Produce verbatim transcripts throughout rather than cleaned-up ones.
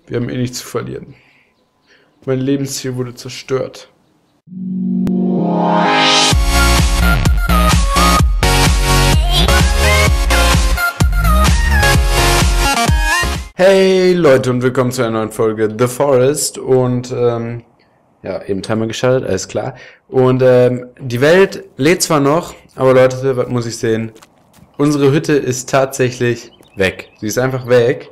Wir haben eh nichts zu verlieren. Mein Lebensziel wurde zerstört. Hey Leute und willkommen zu einer neuen Folge The Forest und ähm, ja, eben Timer geschaltet, alles klar. Und ähm, die Welt lädt zwar noch, aber Leute, was muss ich sehen? Unsere Hütte ist tatsächlich weg. Sie ist einfach weg.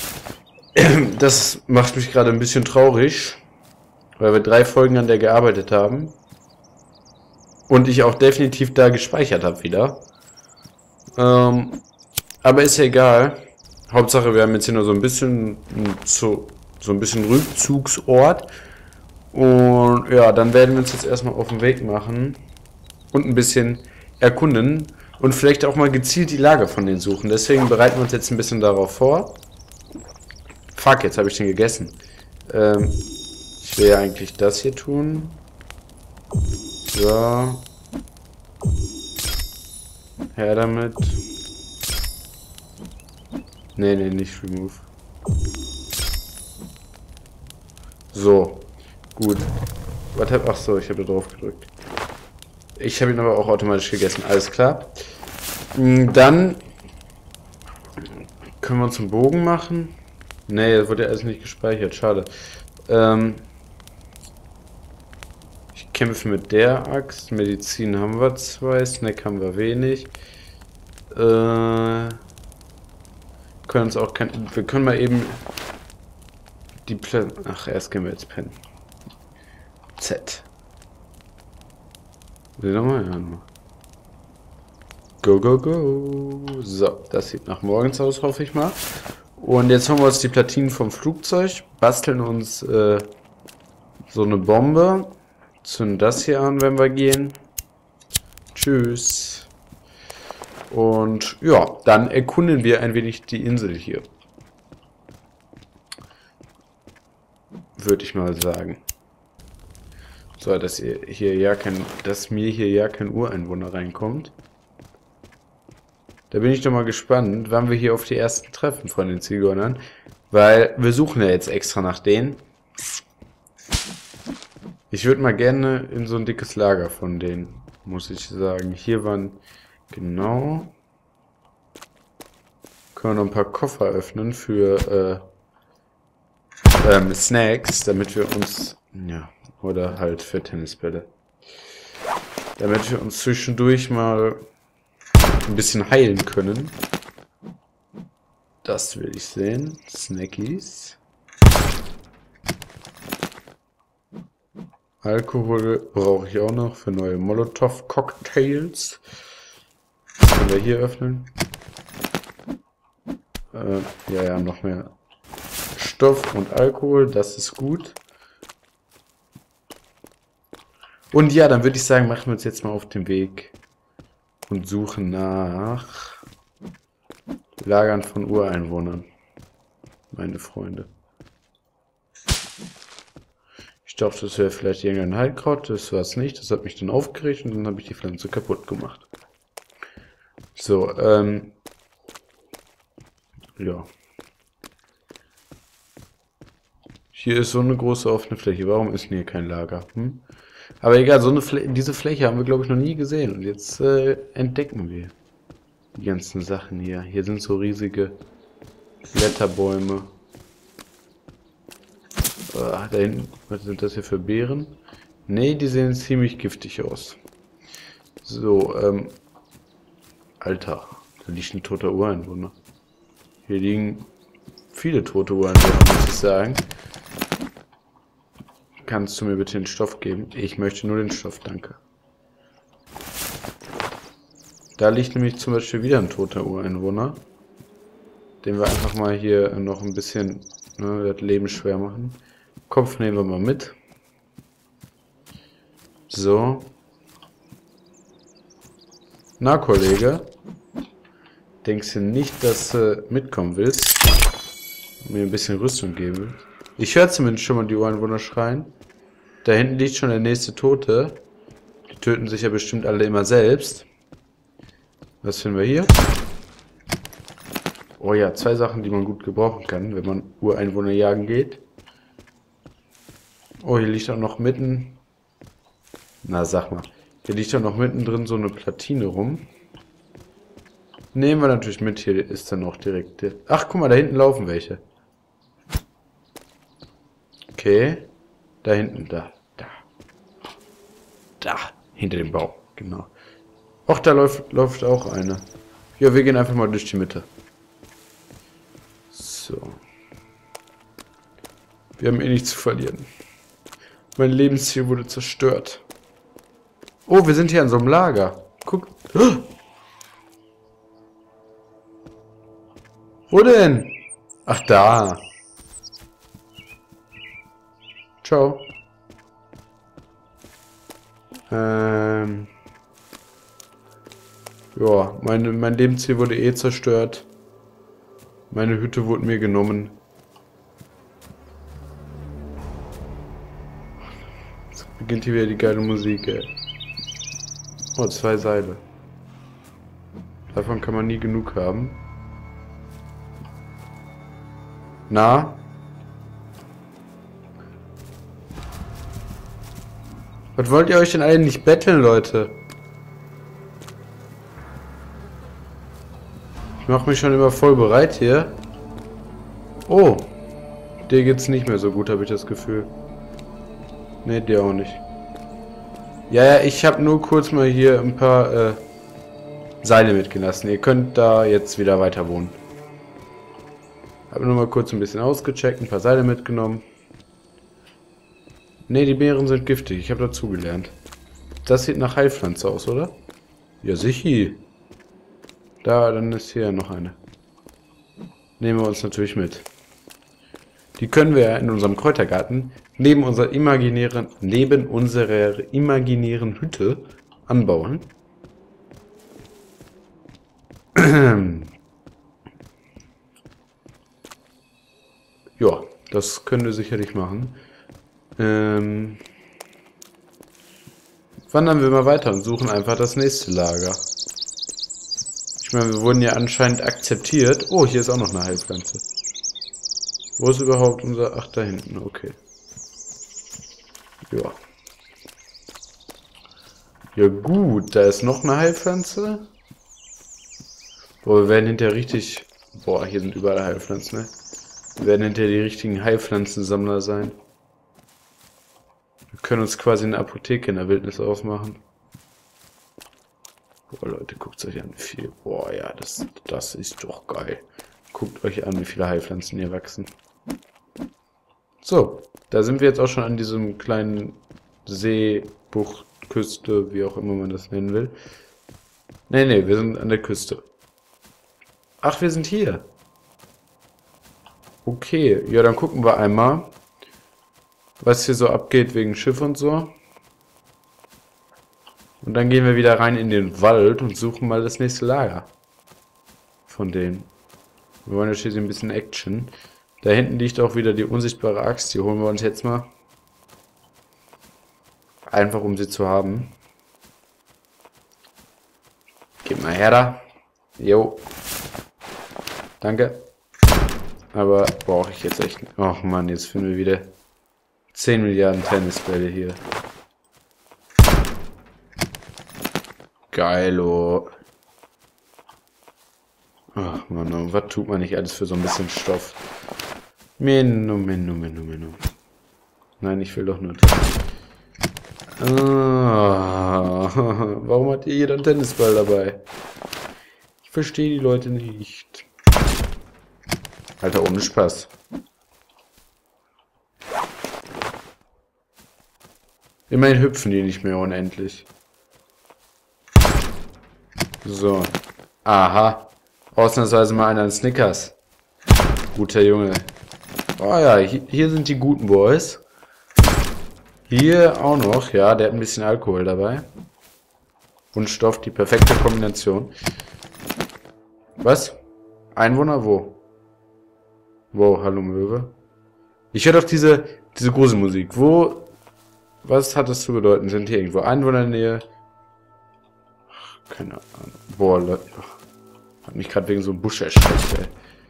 Das macht mich gerade ein bisschen traurig, weil wir drei Folgen an der gearbeitet haben. Und ich auch definitiv da gespeichert habe wieder. Ähm, aber ist ja egal. Hauptsache, wir haben jetzt hier nur so ein bisschen so, so ein bisschen Rückzugsort. Und ja, dann werden wir uns jetzt erstmal auf den Weg machen und ein bisschen erkunden und vielleicht auch mal gezielt die Lager von denen suchen. Deswegen bereiten wir uns jetzt ein bisschen darauf vor. Fuck, jetzt habe ich den gegessen. Ähm, ich will ja eigentlich das hier tun. So. Her damit. Nee, nee, nicht remove. So. Gut. Was hab, ach so, ich habe da drauf gedrückt. Ich habe ihn aber auch automatisch gegessen. Alles klar. Dann können wir uns einen Bogen machen. Nee, das wurde ja alles nicht gespeichert. Schade. Ähm, ich kämpfe mit der Axt. Medizin haben wir zwei. Snack haben wir wenig. Äh, können uns auch kein, wir können mal eben die Pla Ach, erst gehen wir jetzt pennen. Z. Will nochmal? Ja, nochmal. Go, go, go. So, das sieht nach morgens aus, hoffe ich mal. Und jetzt holen wir uns die Platinen vom Flugzeug, basteln uns äh, so eine Bombe, zünden das hier an, wenn wir gehen. Tschüss. Und ja, dann erkunden wir ein wenig die Insel hier. Würde ich mal sagen. So, dass ihr hier ja kein, dass mir hier ja kein Ureinwohner reinkommt. Da bin ich doch mal gespannt, wann wir hier auf die ersten treffen von den Zigeunern. Weil wir suchen ja jetzt extra nach denen. Ich würde mal gerne in so ein dickes Lager von denen, muss ich sagen. Hier waren, genau. Können wir noch ein paar Koffer öffnen für äh, ähm, Snacks, damit wir uns, ja, oder halt für Tennisbälle. Damit wir uns zwischendurch mal ein bisschen heilen können. Das will ich sehen. Snackies. Alkohol brauche ich auch noch für neue Molotow-Cocktails. Können wir hier öffnen. Äh, ja, ja, noch mehr Stoff und Alkohol. Das ist gut. Und ja, dann würde ich sagen, machen wir uns jetzt mal auf den Weg und suchen nach Lagern von Ureinwohnern, meine Freunde. Ich dachte, das wäre vielleicht irgendein Heilkraut, das war es nicht. Das hat mich dann aufgeregt und dann habe ich die Pflanze kaputt gemacht. So, ähm, ja. Hier ist so eine große offene Fläche. Warum ist denn hier kein Lager? Hm? Aber egal, so eine Flä diese Fläche haben wir, glaube ich, noch nie gesehen. Und jetzt äh, entdecken wir die ganzen Sachen hier. Hier sind so riesige Blätterbäume. Ah, da hinten, was sind das hier für Beeren? Ne, die sehen ziemlich giftig aus. So, ähm... Alter, da liegt ein toter Ureinwohner. Hier liegen viele tote Ureinwohner, muss ich sagen. Kannst du mir bitte den Stoff geben? Ich möchte nur den Stoff, danke. Da liegt nämlich zum Beispiel wieder ein toter Ureinwohner. Den wir einfach mal hier noch ein bisschen, ne, das Leben schwer machen. Kopf nehmen wir mal mit. So. Na, Kollege. Denkst du nicht, dass du mitkommen willst? Und mir ein bisschen Rüstung geben? Ich höre zumindest schon mal die Ureinwohner schreien. Da hinten liegt schon der nächste Tote. Die töten sich ja bestimmt alle immer selbst. Was finden wir hier? Oh ja, zwei Sachen, die man gut gebrauchen kann, wenn man Ureinwohner jagen geht. Oh, hier liegt auch noch mitten... Na, sag mal. Hier liegt auch noch mittendrin so eine Platine rum. Nehmen wir natürlich mit. Hier ist dann auch direkt... Ach, guck mal, da hinten laufen welche. Okay. Da hinten, da. Da. Da. Hinter dem Baum, genau. Ach, da läuft, läuft auch eine. Ja, wir gehen einfach mal durch die Mitte. So. Wir haben eh nichts zu verlieren. Mein Lebensziel wurde zerstört. Oh, wir sind hier an so einem Lager. Guck. Wo denn? Ach, da. Ciao. Ähm. Ja, meine, mein Lebensziel wurde eh zerstört. Meine Hütte wurde mir genommen. Jetzt beginnt hier wieder die geile Musik, ey. Oh, zwei Seile. Davon kann man nie genug haben. Na? Was wollt ihr euch denn alle nicht betteln, Leute? Ich mache mich schon immer voll bereit hier. Oh. Dir geht's nicht mehr so gut, habe ich das Gefühl. Ne, dir auch nicht. Ja, ja, ich habe nur kurz mal hier ein paar äh, Seile mitgelassen. Ihr könnt da jetzt wieder weiter wohnen. Habe nur mal kurz ein bisschen ausgecheckt, ein paar Seile mitgenommen. Ne, die Beeren sind giftig. Ich habe dazugelernt. Das sieht nach Heilpflanze aus, oder? Ja, sicher. Da, dann ist hier noch eine. Nehmen wir uns natürlich mit. Die können wir in unserem Kräutergarten neben unserer imaginären, neben unserer imaginären Hütte anbauen. Ja, das können wir sicherlich machen. Ähm, wandern wir mal weiter und suchen einfach das nächste Lager. Ich meine, wir wurden ja anscheinend akzeptiert. Oh, hier ist auch noch eine Heilpflanze. Wo ist überhaupt unser... Ach, da hinten, okay. Ja. Ja gut, da ist noch eine Heilpflanze. Boah, wir werden hinterher richtig... Boah, hier sind überall Heilpflanzen, ne? Wir werden hinterher die richtigen Heilpflanzensammler sein. Wir können uns quasi eine Apotheke in der Wildnis aufmachen. Boah, Leute, guckt euch an, wie viel. Boah, ja, das, das ist doch geil. Guckt euch an, wie viele Heilpflanzen hier wachsen. So, da sind wir jetzt auch schon an diesem kleinen See, Bucht, Küste, wie auch immer man das nennen will. Nee, nee, wir sind an der Küste. Ach, wir sind hier. Okay, ja, dann gucken wir einmal, was hier so abgeht wegen Schiff und so. Und dann gehen wir wieder rein in den Wald und suchen mal das nächste Lager. Von denen. Wir wollen ja schließlich ein bisschen Action. Da hinten liegt auch wieder die unsichtbare Axt. Die holen wir uns jetzt mal. Einfach um sie zu haben. Gib mal her da. Jo. Danke. Aber brauche ich jetzt echt nicht. Och Mann, jetzt finden wir wieder zehn Milliarden Tennisbälle hier. Geilo. Ach Mann, oh, was tut man nicht alles für so ein bisschen Stoff? Menno, menno, menno, menno. Nein, ich will doch nur... Ah, warum hat hier jeder einen Tennisball dabei? Ich verstehe die Leute nicht. Alter, ohne Spaß. Immerhin hüpfen die nicht mehr unendlich. So. Aha. Ausnahmsweise mal einer an Snickers. Guter Junge. Oh ja, hier, hier sind die guten Boys. Hier auch noch. Ja, der hat ein bisschen Alkohol dabei. Und Stoff, die perfekte Kombination. Was? Einwohner? Wo? Wow, hallo Möwe. Ich höre doch diese, diese Gruselmusik. Wo... Was hat das zu bedeuten? Sind hier irgendwo Einwohner in der Nähe? Ach, keine Ahnung. Boah, Leute. Hat mich gerade wegen so einem Busch erschreckt, ey.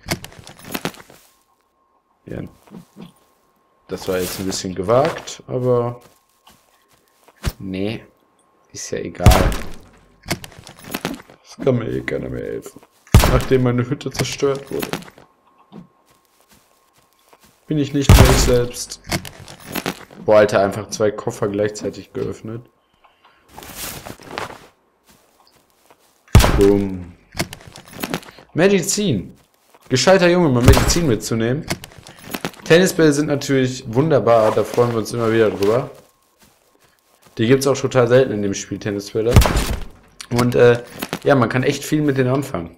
Ja. Das war jetzt ein bisschen gewagt, aber nee, ist ja egal. Das kann mir eh keiner mehr helfen. Nachdem meine Hütte zerstört wurde. Bin ich nicht mehr ich selbst. Boah, Alter, einfach zwei Koffer gleichzeitig geöffnet. Boom. Medizin. Gescheiter Junge, mal Medizin mitzunehmen. Tennisbälle sind natürlich wunderbar, da freuen wir uns immer wieder drüber. Die gibt es auch total selten in dem Spiel, Tennisbälle. Und äh, ja, man kann echt viel mit denen anfangen.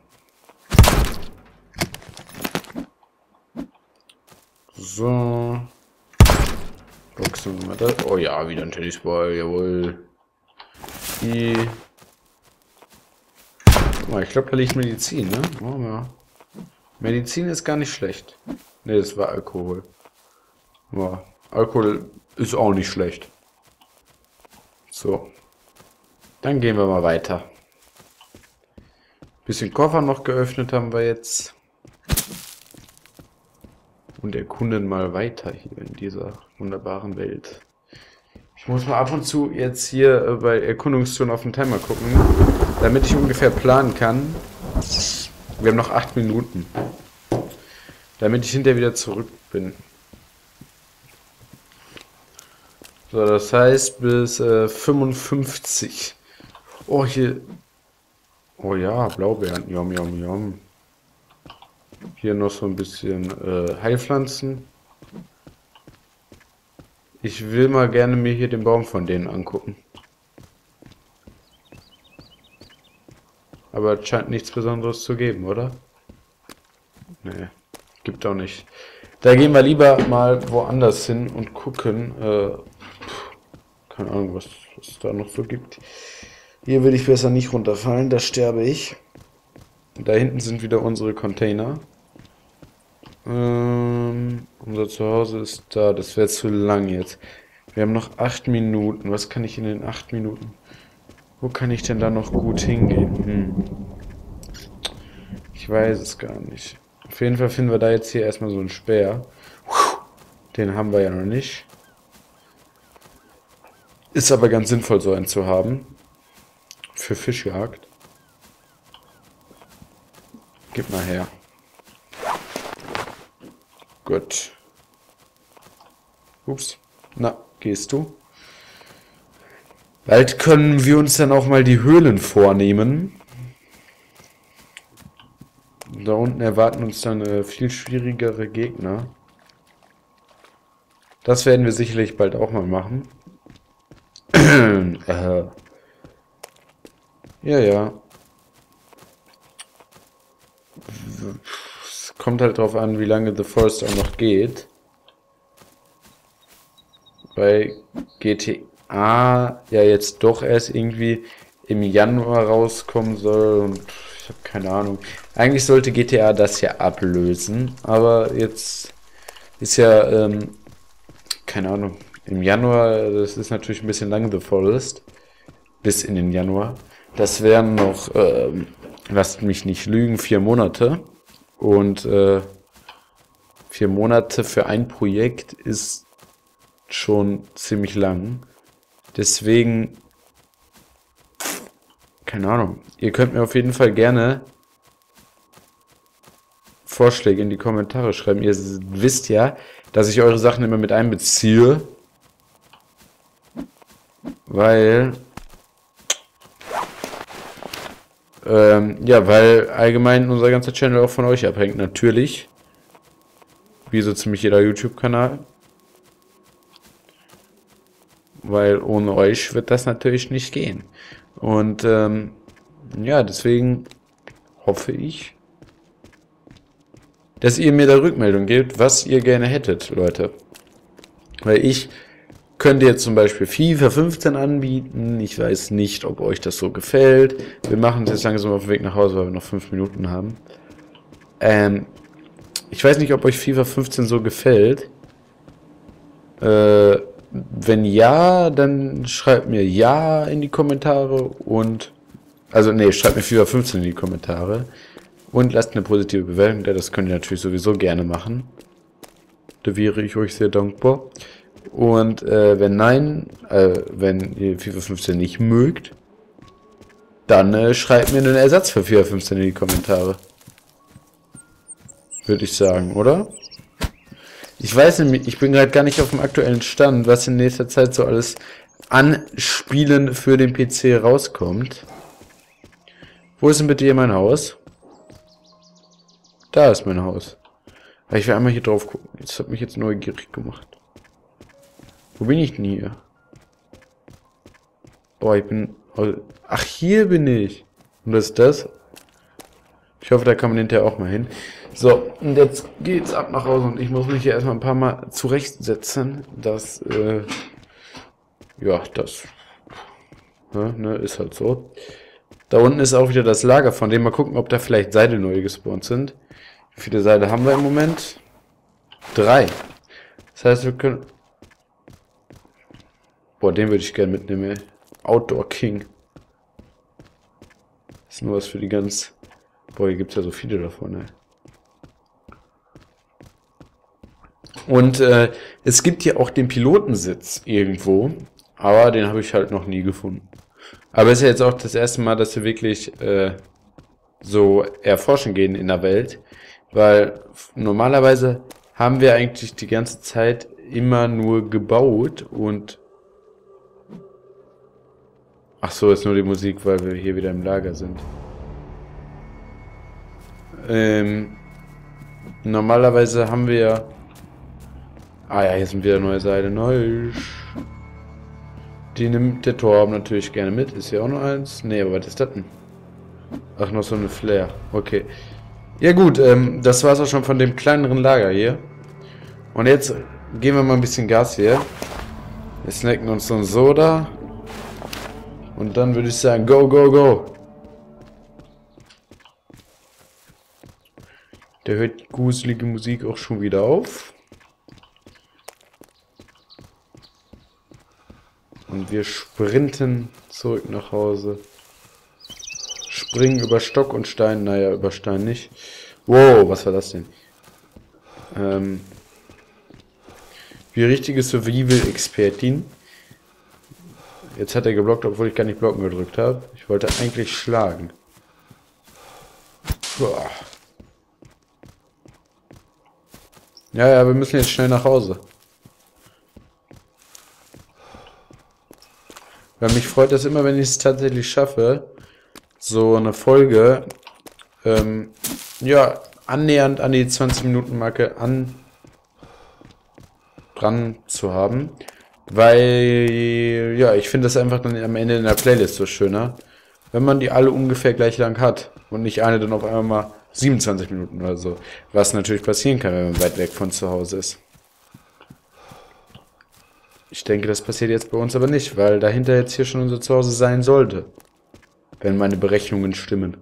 So. Boxen wir mal das. Oh ja, wieder ein Tennisball, jawohl. Die. Guck mal, ich glaube, da liegt Medizin, ne? Oh ja. Medizin ist gar nicht schlecht. Ne, das war Alkohol. Ja, Alkohol ist auch nicht schlecht. So. Dann gehen wir mal weiter. Bisschen Koffer noch geöffnet haben wir jetzt. Und erkunden mal weiter hier in dieser wunderbaren Welt. Ich muss mal ab und zu jetzt hier äh, bei Erkundungstouren auf den Timer gucken, damit ich ungefähr planen kann. Wir haben noch acht Minuten. Damit ich hinterher wieder zurück bin. So, das heißt bis äh, fünfundfünfzig. Oh, hier. Oh ja, Blaubeeren. Yum, yum, yum. Hier noch so ein bisschen äh, Heilpflanzen. Ich will mal gerne mir hier den Baum von denen angucken. Aber es scheint nichts Besonderes zu geben, oder? Nee, gibt auch nicht. Da gehen wir lieber mal woanders hin und gucken. Äh, keine Ahnung, was es da noch so gibt. Hier will ich besser nicht runterfallen, da sterbe ich. Da hinten sind wieder unsere Container. Ähm, unser Zuhause ist da. Das wäre zu lang jetzt. Wir haben noch acht Minuten. Was kann ich in den acht Minuten? Wo kann ich denn da noch gut hingehen? Hm. Ich weiß es gar nicht. Auf jeden Fall finden wir da jetzt hier erstmal so einen Speer. Den haben wir ja noch nicht. Ist aber ganz sinnvoll, so einen zu haben. Für Fischjagd. Gib mal her. Gut. Ups. Na, gehst du? Bald können wir uns dann auch mal die Höhlen vornehmen. Da unten erwarten uns dann äh, viel schwierigere Gegner. Das werden wir sicherlich bald auch mal machen. äh. Ja, ja. Es kommt halt drauf an, wie lange The Forest auch noch geht. Bei G T A ja jetzt doch erst irgendwie im Januar rauskommen soll und ich habe keine Ahnung. Eigentlich sollte G T A das ja ablösen, aber jetzt ist ja, ähm, keine Ahnung, im Januar, das ist natürlich ein bisschen lang The Forest, bis in den Januar. Das wären noch, ähm, lasst mich nicht lügen, vier Monate. Und äh, vier Monate für ein Projekt ist schon ziemlich lang. Deswegen, keine Ahnung, ihr könnt mir auf jeden Fall gerne Vorschläge in die Kommentare schreiben. Ihr wisst ja, dass ich eure Sachen immer mit einbeziehe. Weil... Ähm, ja, weil allgemein unser ganzer Channel auch von euch abhängt, natürlich. Wie so ziemlich jeder YouTube-Kanal. Weil ohne euch wird das natürlich nicht gehen. Und ähm, ja, deswegen hoffe ich, dass ihr mir da Rückmeldung gebt, was ihr gerne hättet, Leute. Weil ich könnte jetzt zum Beispiel FIFA fünfzehn anbieten. Ich weiß nicht, ob euch das so gefällt. Wir machen es jetzt langsam auf dem Weg nach Hause, weil wir noch fünf Minuten haben. Ähm, ich weiß nicht, ob euch FIFA fünfzehn so gefällt. Äh, wenn ja, dann schreibt mir ja in die Kommentare und... Also, nee, schreibt mir FIFA fünfzehn in die Kommentare. Und lasst eine positive Bewertung da. Das könnt ihr natürlich sowieso gerne machen. Da wäre ich euch sehr dankbar. Und äh, wenn nein, äh, wenn ihr FIFA fünfzehn nicht mögt, dann äh, schreibt mir einen Ersatz für FIFA fünfzehn in die Kommentare. Würde ich sagen, oder? Ich weiß nämlich, ich bin gerade gar nicht auf dem aktuellen Stand, was in nächster Zeit so alles an Spielen für den P C rauskommt. Wo ist denn bitte hier mein Haus? Da ist mein Haus. Aber ich will einmal hier drauf gucken. Das hat mich jetzt neugierig gemacht. Wo bin ich denn hier? Oh, ich bin... Ach, hier bin ich. Und was ist das? Ich hoffe, da kann man hinterher auch mal hin. So, und jetzt geht's ab nach Hause und ich muss mich hier erstmal ein paar Mal zurechtsetzen. Das, äh... ja, das... Ne, ne, ist halt so. Da unten ist auch wieder das Lager von dem. Mal gucken, ob da vielleicht Seile neu gespawnt sind. Wie viele Seile haben wir im Moment? Drei. Das heißt, wir können... Boah, den würde ich gerne mitnehmen, ey. Outdoor King. Das ist nur was für die ganz... Boah, hier gibt es ja so viele davon, ey. Und äh, es gibt hier auch den Pilotensitz irgendwo. Aber den habe ich halt noch nie gefunden. Aber es ist ja jetzt auch das erste Mal, dass wir wirklich äh, so erforschen gehen in der Welt. Weil normalerweise haben wir eigentlich die ganze Zeit immer nur gebaut und... Ach so, ist nur die Musik, weil wir hier wieder im Lager sind. Ähm, normalerweise haben wir ja... Ah ja, hier sind wieder neue Seile. Neu. Die nimmt der Torben natürlich gerne mit. Ist hier auch noch eins? Nee, aber was ist das denn? Ach, noch so eine Flair. Okay. Ja gut, ähm, das war's auch schon von dem kleineren Lager hier. Und jetzt geben wir mal ein bisschen Gas hier. Wir snacken uns so ein Soda. Und dann würde ich sagen, go, go, go. Da hört die gruselige Musik auch schon wieder auf. Und wir sprinten zurück nach Hause. Springen über Stock und Stein. Naja, über Stein nicht. Wow, was war das denn? Ähm, wie richtige Survival-Expertin. Jetzt hat er geblockt, obwohl ich gar nicht blocken gedrückt habe. Ich wollte eigentlich schlagen. Boah. Ja, ja, wir müssen jetzt schnell nach Hause. Weil mich freut das immer, wenn ich es tatsächlich schaffe, so eine Folge, ähm, ja, annähernd an die zwanzig Minuten Marke an dran zu haben. Weil, ja, ich finde das einfach dann am Ende in der Playlist so schöner, wenn man die alle ungefähr gleich lang hat und nicht eine dann auf einmal mal siebenundzwanzig Minuten oder so. Was natürlich passieren kann, wenn man weit weg von zu Hause ist. Ich denke, das passiert jetzt bei uns aber nicht, weil dahinter jetzt hier schon unser Zuhause sein sollte. Wenn meine Berechnungen stimmen.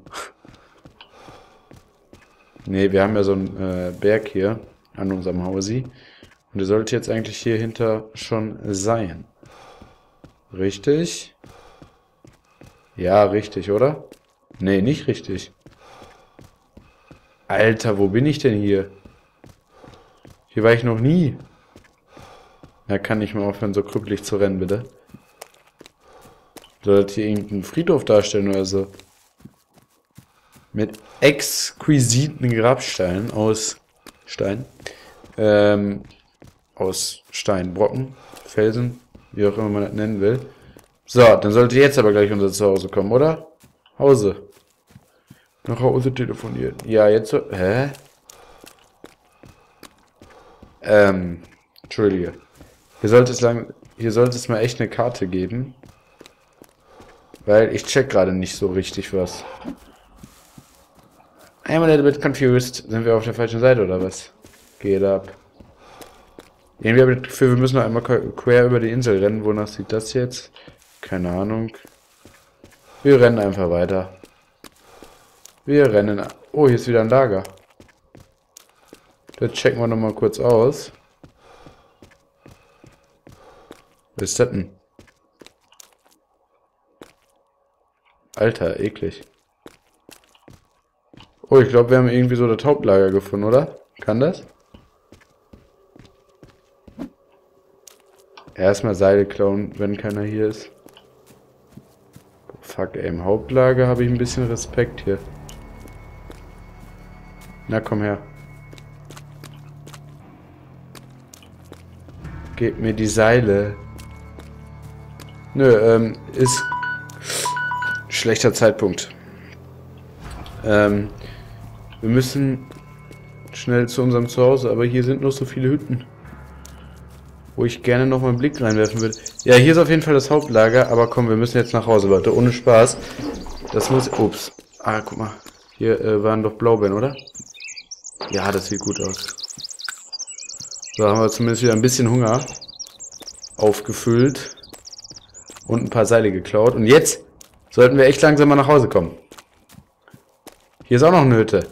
Ne, wir haben ja so einen äh, Berg hier an unserem Hausi. Und der sollte jetzt eigentlich hier hinter schon sein. Richtig? Ja, richtig, oder? Ne, nicht richtig. Alter, wo bin ich denn hier? Hier war ich noch nie. Da kann ich mal aufhören, so krüppelig zu rennen, bitte. Soll das hier irgendeinen Friedhof darstellen oder so? Mit exquisiten Grabsteinen aus Stein. Ähm, aus Steinbrocken, Felsen, wie auch immer man das nennen will. So, dann sollte jetzt aber gleich unser Zuhause kommen, oder? Hause. Nach Hause telefonieren. Ja, jetzt so. Hä? Ähm, Entschuldige. Hier sollte es lang, hier sollte es mal echt eine Karte geben. Weil ich check gerade nicht so richtig was. I'm a little bit confused. Sind wir auf der falschen Seite oder was? Geht ab. Irgendwie habe ich das Gefühl, wir müssen noch einmal quer über die Insel rennen. Wonach sieht das jetzt? Keine Ahnung. Wir rennen einfach weiter. Wir rennen. Oh, hier ist wieder ein Lager. Das checken wir nochmal kurz aus. Was ist das denn? Alter, eklig. Oh, ich glaube, wir haben irgendwie so das Hauptlager gefunden, oder? Kann das? Erstmal Seile klauen, wenn keiner hier ist. Fuck, ey, im Hauptlager habe ich ein bisschen Respekt hier. Na, komm her. Gebt mir die Seile. Nö, ähm, ist schlechter Zeitpunkt. Ähm, wir müssen schnell zu unserem Zuhause, aber hier sind noch so viele Hütten, wo ich gerne noch mal einen Blick reinwerfen würde. Ja, hier ist auf jeden Fall das Hauptlager, aber komm, wir müssen jetzt nach Hause, Leute, ohne Spaß. Das muss... Ups. Ah, guck mal. Hier äh, waren doch Blaubeeren, oder? Ja, das sieht gut aus. So, haben wir zumindest wieder ein bisschen Hunger aufgefüllt und ein paar Seile geklaut. Und jetzt sollten wir echt langsam mal nach Hause kommen. Hier ist auch noch eine Hütte.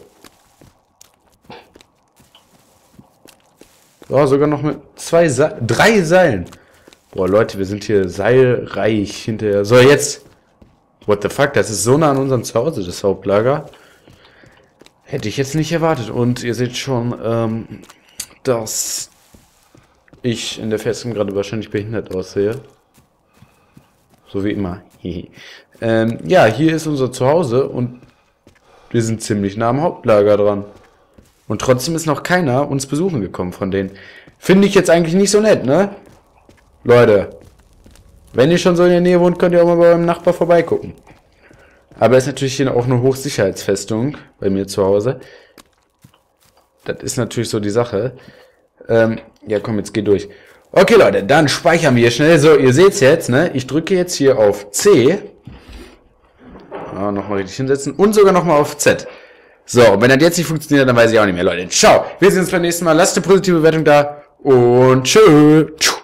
So, sogar noch mit zwei Se drei Seilen. Boah, Leute, wir sind hier seilreich hinterher. So, jetzt. What the fuck, das ist so nah an unserem Zuhause, das Hauptlager. Hätte ich jetzt nicht erwartet. Und ihr seht schon, ähm, dass ich in der Festung gerade wahrscheinlich behindert aussehe. So wie immer. ähm, ja, hier ist unser Zuhause und wir sind ziemlich nah am Hauptlager dran. Und trotzdem ist noch keiner uns besuchen gekommen von denen. Finde ich jetzt eigentlich nicht so nett, ne? Leute, wenn ihr schon so in der Nähe wohnt, könnt ihr auch mal bei eurem Nachbar vorbeigucken. Aber es ist natürlich hier auch eine Hochsicherheitsfestung bei mir zu Hause. Das ist natürlich so die Sache. Ähm, ja komm, jetzt geh durch. Okay Leute, dann speichern wir schnell. So, ihr seht's jetzt, ne? Ich drücke jetzt hier auf C. Ah, nochmal richtig hinsetzen. Und sogar nochmal auf Z. So, und wenn das jetzt nicht funktioniert, dann weiß ich auch nicht mehr, Leute. Ciao, wir sehen uns beim nächsten Mal. Lasst eine positive Bewertung da. Und tschö.